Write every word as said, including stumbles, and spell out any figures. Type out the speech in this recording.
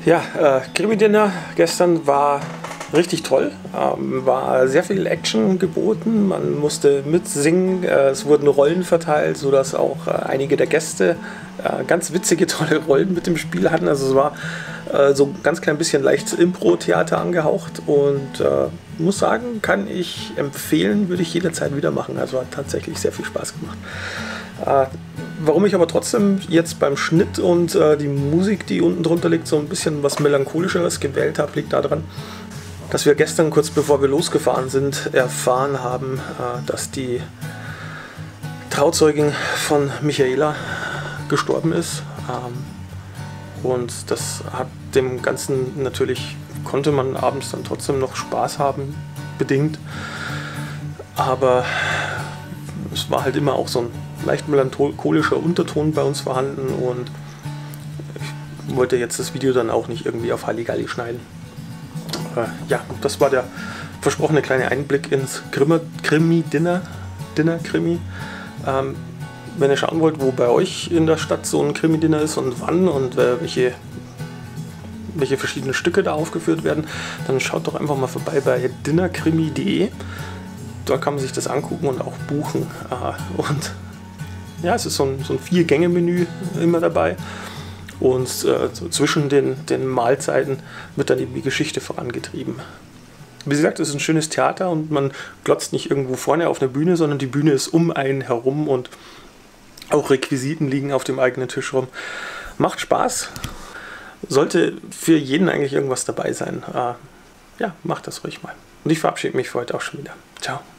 Ja, äh, Krimi-Dinner gestern war richtig toll. Ähm, war sehr viel Action geboten. Man musste mitsingen. Äh, es wurden Rollen verteilt, sodass auch äh, einige der Gäste äh, ganz witzige, tolle Rollen mit dem Spiel hatten. Also es war äh, so ein ganz klein bisschen leicht Impro-Theater angehaucht. Und äh, muss sagen, kann ich empfehlen, würde ich jederzeit wieder machen. Also hat tatsächlich sehr viel Spaß gemacht. Äh, warum ich aber trotzdem jetzt beim Schnitt und äh, die Musik, die unten drunter liegt, so ein bisschen was Melancholischeres gewählt habe, liegt daran, dass wir gestern, kurz bevor wir losgefahren sind, erfahren haben, äh, dass die Trauzeugin von Michaela gestorben ist. Ähm, und das hat dem Ganzen natürlich, konnte man abends dann trotzdem noch Spaß haben, bedingt. Aber es war halt immer auch so ein leicht melancholischer Unterton bei uns vorhanden und ich wollte jetzt das Video dann auch nicht irgendwie auf Halligalli schneiden. Äh, ja, das war der versprochene kleine Einblick ins Krimi-Dinner, Dinner-Krimi. Ähm, wenn ihr schauen wollt, wo bei euch in der Stadt so ein Krimi-Dinner ist und wann und äh, welche, welche verschiedenen Stücke da aufgeführt werden, dann schaut doch einfach mal vorbei bei dinnerkrimi punkt de. Da kann man sich das angucken und auch buchen. Äh, und ja, es ist so ein, so ein Vier-Gänge-Menü immer dabei. Und äh, so zwischen den, den Mahlzeiten wird dann eben die Geschichte vorangetrieben. Wie gesagt, es ist ein schönes Theater und man glotzt nicht irgendwo vorne auf einer Bühne, sondern die Bühne ist um einen herum und auch Requisiten liegen auf dem eigenen Tisch rum. Macht Spaß. Sollte für jeden eigentlich irgendwas dabei sein. Äh, ja, macht das ruhig mal. Und ich verabschiede mich für heute auch schon wieder. Ciao.